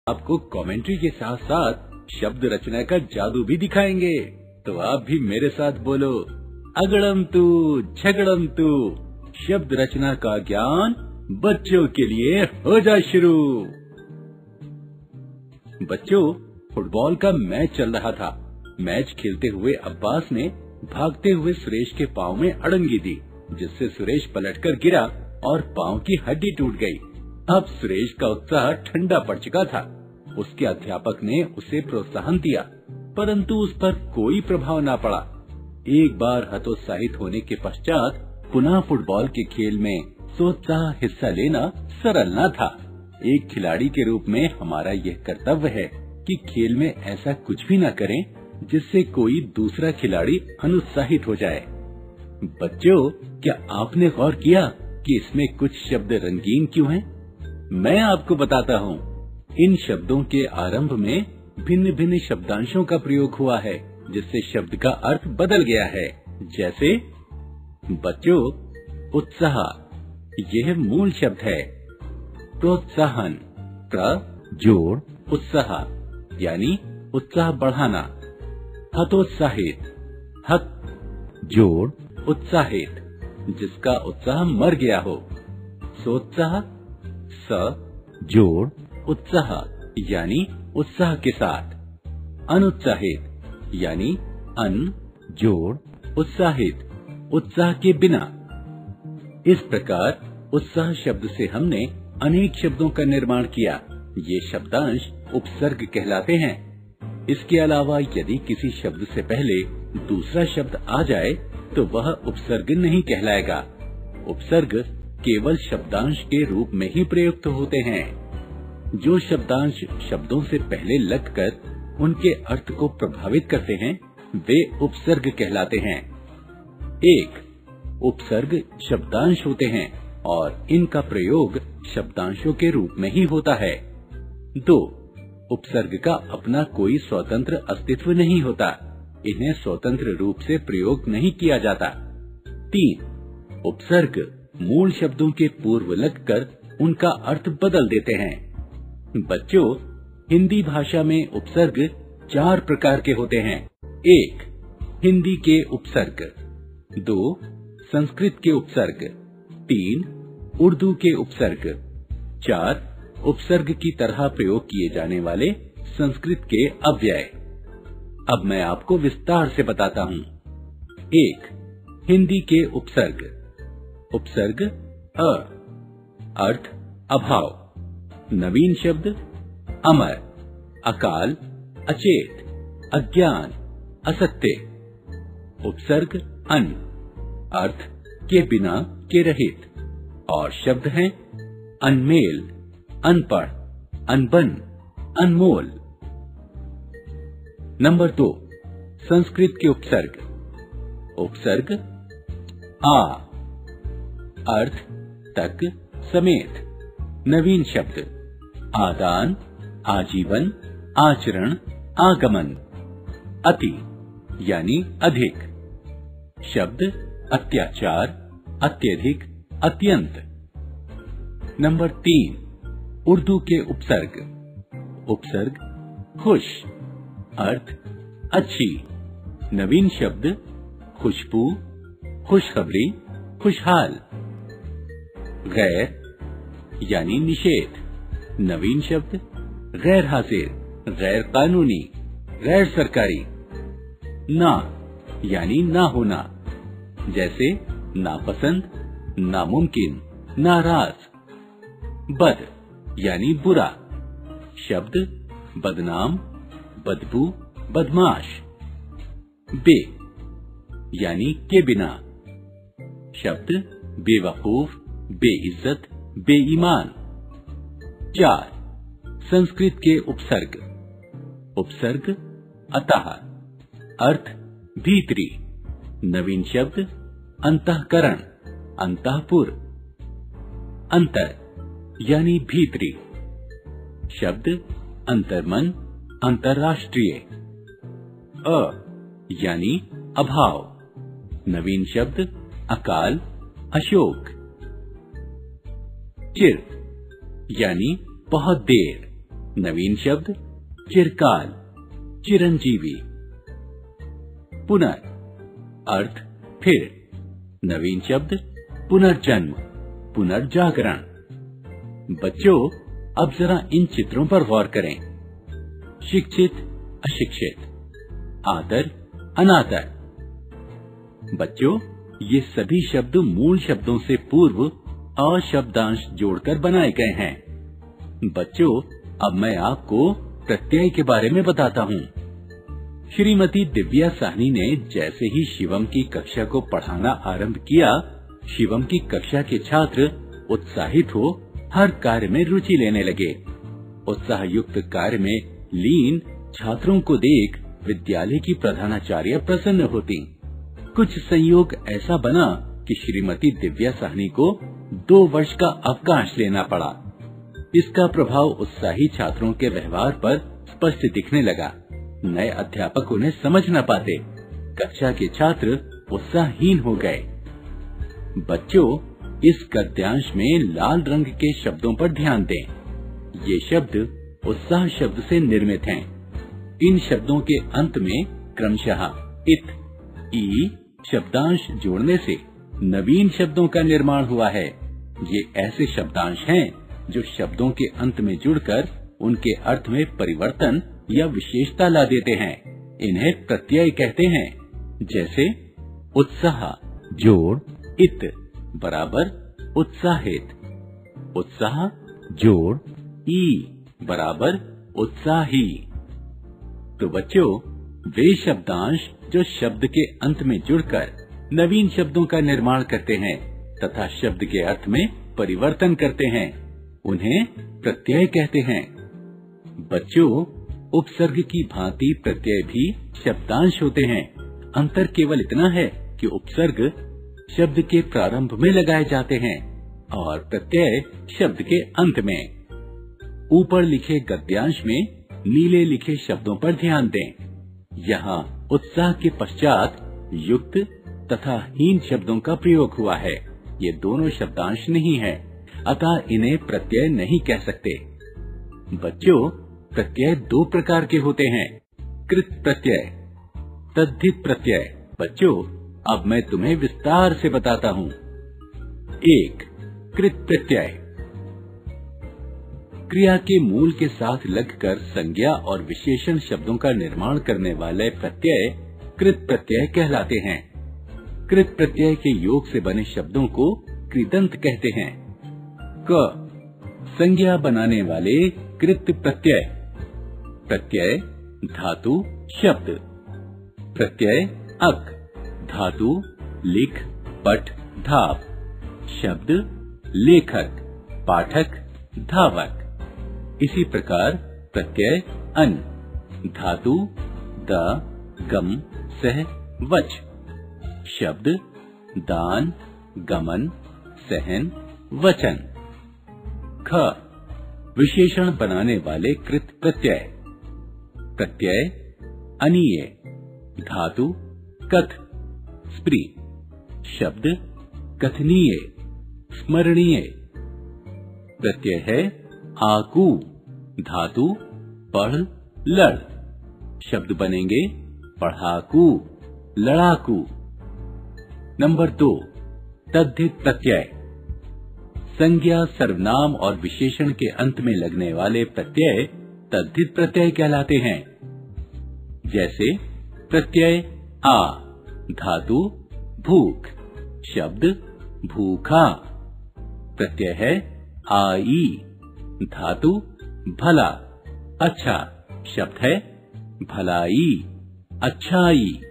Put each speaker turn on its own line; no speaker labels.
आपको कमेंट्री के साथ साथ शब्द रचना का जादू भी दिखाएंगे। तो आप भी मेरे साथ बोलो, अगड़म तू झगड़म तू। शब्द रचना का ज्ञान बच्चों के लिए हो जाए शुरू। बच्चों, फुटबॉल का मैच चल रहा था। मैच खेलते हुए अब्बास ने भागते हुए सुरेश के पाँव में अड़ंगी दी, जिससे सुरेश पलटकर गिरा और पाँव की हड्डी टूट गई। अब सुरेश का उत्साह ठंडा पड़ चुका था। उसके अध्यापक ने उसे प्रोत्साहन दिया, परंतु उस पर कोई प्रभाव न पड़ा। एक बार हतोत्साहित होने के पश्चात पुनः फुटबॉल के खेल में सोचा हिस्सा लेना सरल न था। एक खिलाड़ी के रूप में हमारा यह कर्तव्य है कि खेल में ऐसा कुछ भी न करें जिससे कोई दूसरा खिलाड़ी अनुत्साहित हो जाए। बच्चों, क्या आपने गौर किया कि इसमें कुछ शब्द रंगीन क्यों हैं? मैं आपको बताता हूँ। इन शब्दों के आरंभ में भिन्न भिन्न शब्दांशों का प्रयोग हुआ है, जिससे शब्द का अर्थ बदल गया है। जैसे बच्चों, उत्साह यह मूल शब्द है। प्रोत्साहन, जोड़ उत्साह यानी उत्साह बढ़ाना। हतोत्साहित, हत जोड़ उत्साहित जिसका उत्साह मर गया हो। सोत्साह, स जोड़ उत्साह यानी उत्साह के साथ। अनुत्साहित यानी अन जोड़ उत्साहित, उत्साह के बिना। इस प्रकार उत्साह शब्द से हमने अनेक शब्दों का निर्माण किया। ये शब्दांश उपसर्ग कहलाते हैं। इसके अलावा यदि किसी शब्द से पहले दूसरा शब्द आ जाए तो वह उपसर्ग नहीं कहलाएगा। उपसर्ग केवल शब्दांश के रूप में ही प्रयुक्त होते हैं। जो शब्दांश शब्दों से पहले लगकर उनके अर्थ को प्रभावित करते हैं, वे उपसर्ग कहलाते हैं। एक उपसर्ग शब्दांश होते हैं और इनका प्रयोग शब्दांशों के रूप में ही होता है। दो उपसर्ग का अपना कोई स्वतंत्र अस्तित्व नहीं होता। इन्हें स्वतंत्र रूप से प्रयोग नहीं किया जाता। तीन उपसर्ग मूल शब्दों के पूर्व लगकर उनका अर्थ बदल देते हैं। बच्चों, हिंदी भाषा में उपसर्ग 4 प्रकार के होते हैं। 1 हिंदी के उपसर्ग, 2 संस्कृत के उपसर्ग, 3 उर्दू के उपसर्ग, 4 उपसर्ग की तरह प्रयोग किए जाने वाले संस्कृत के अव्यय। अब मैं आपको विस्तार से बताता हूँ। 1 हिंदी के उपसर्ग। उपसर्ग अ, अर्थ अभाव। नवीन शब्द अमर, अकाल, अचेत, अज्ञान, असत्य। उपसर्ग अन, अर्थ के बिना, के रहित। और शब्द हैं अनमेल, अनपढ़, अनबन, अनमोल। नंबर 2 संस्कृत के उपसर्ग। उपसर्ग आ, अर्थ तक, समेत। नवीन शब्द आदान, आजीवन, आचरण, आगमन। अति यानी अधिक। शब्द अत्याचार, अत्यधिक, अत्यंत। नंबर 3 उर्दू के उपसर्ग। उपसर्ग खुश, अर्थ अच्छी। नवीन शब्द खुशबू, खुशखबरी, खुशहाल। गैर यानी निषेध। नवीन शब्द गैर हाजिर, गैर कानूनी, गैर सरकारी। ना यानी ना होना, जैसे नापसंद, नामुमकिन, नाराज। बद यानी बुरा। शब्द बदनाम, बदबू, बदमाश। बे यानी के बिना। शब्द बेवकूफ, बेइज्जत, बेईमान। 4 संस्कृत के उपसर्ग। उपसर्ग अतः, अर्थ भीतरी। नवीन शब्द अंतःकरण, अंतःपुर। अंतर यानी भीतरी। शब्द अंतर्मन, अंतर्राष्ट्रीय। अ यानी अभाव। नवीन शब्द अकाल, अशोक। चिर यानी बहुत देर। नवीन शब्द चिरकाल, चिरंजीवी। पुनः अर्थ फिर, नवीन शब्द पुनर्जन्म, पुनर्जागरण। बच्चों, अब जरा इन चित्रों पर गौर करें। शिक्षित, अशिक्षित, आदर, अनादर। बच्चों, ये सभी शब्द मूल शब्दों से पूर्व अशब्दांश जोड़कर बनाए गए हैं। बच्चों, अब मैं आपको प्रत्यय के बारे में बताता हूँ। श्रीमती दिव्या साहनी ने जैसे ही शिवम की कक्षा को पढ़ाना आरंभ किया, शिवम की कक्षा के छात्र उत्साहित हो हर कार्य में रुचि लेने लगे। उत्साह युक्त कार्य में लीन छात्रों को देख विद्यालय की प्रधानाचार्य प्रसन्न होती। कुछ संयोग ऐसा बना कि श्रीमती दिव्या साहनी को 2 वर्ष का अवकाश लेना पड़ा। इसका प्रभाव उत्साही छात्रों के व्यवहार पर स्पष्ट दिखने लगा। नए अध्यापक उन्हें समझ न पाते। कक्षा के छात्र उत्साहहीन हो गए। बच्चों, इस गद्यांश में लाल रंग के शब्दों पर ध्यान दें। ये शब्द उत्साह शब्द से निर्मित हैं। इन शब्दों के अंत में क्रमशः इत, ई शब्दांश जोड़ने से नवीन शब्दों का निर्माण हुआ है। ये ऐसे शब्दांश हैं जो शब्दों के अंत में जुड़कर उनके अर्थ में परिवर्तन या विशेषता ला देते हैं। इन्हें प्रत्यय कहते हैं। जैसे उत्साह जोड़ इत बराबर उत्साहित, उत्साह जोड़ ई बराबर उत्साही। तो बच्चों, वे शब्दांश जो शब्द के अंत में जुड़कर नवीन शब्दों का निर्माण करते हैं तथा शब्द के अर्थ में परिवर्तन करते हैं, उन्हें प्रत्यय कहते हैं। बच्चों, उपसर्ग की भांति प्रत्यय भी शब्दांश होते हैं। अंतर केवल इतना है कि उपसर्ग शब्द के प्रारंभ में लगाए जाते हैं और प्रत्यय शब्द के अंत में। ऊपर लिखे गद्यांश में नीले लिखे शब्दों पर ध्यान दें। यहाँ उत्साह के पश्चात युक्त तथा हीन शब्दों का प्रयोग हुआ है। ये दोनों शब्दांश नहीं है, अतः इन्हें प्रत्यय नहीं कह सकते। बच्चों, प्रत्यय 2 प्रकार के होते हैं, कृत प्रत्यय, तद्धित प्रत्यय। बच्चों, अब मैं तुम्हें विस्तार से बताता हूँ। 1. कृत प्रत्यय। क्रिया के मूल के साथ लगकर संज्ञा और विशेषण शब्दों का निर्माण करने वाले प्रत्यय कृत प्रत्यय कहलाते हैं। कृत प्रत्यय के योग से बने शब्दों को कृदंत कहते हैं। क. संज्ञा बनाने वाले कृत प्रत्यय। प्रत्यय धातु शब्द। प्रत्यय अक, धातु लिख पठ धाव, शब्द लेखक पाठक धावक। इसी प्रकार प्रत्यय अन, धातु द गम सह वच, शब्द दान गमन सहन वचन। ख. विशेषण बनाने वाले कृत प्रत्यय। प्रत्यय अनीय, धातु कथ स्प्री, शब्द कथनीय स्मरणीय। प्रत्यय है आकू, धातु पढ़ लड़, शब्द बनेंगे पढ़ाकू लड़ाकू। नंबर 2. तद्धित प्रत्यय। संज्ञा सर्वनाम और विशेषण के अंत में लगने वाले प्रत्यय तद्धित प्रत्यय कहलाते हैं। जैसे प्रत्यय आ, धातु भूख, शब्द भूखा। प्रत्यय है आई, धातु भला अच्छा, शब्द है भलाई अच्छाई।